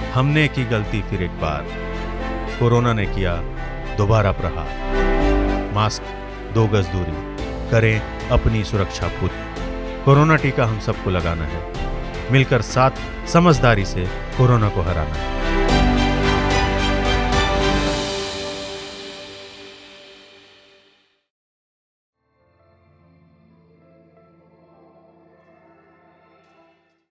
हमने की गलती फिर एक बार, कोरोना ने किया दोबारा प्रहार। मास्क, 2 गज दूरी, करें अपनी सुरक्षा पूरी। कोरोना टीका हम सबको लगाना है, मिलकर साथ समझदारी से कोरोना को हराना है।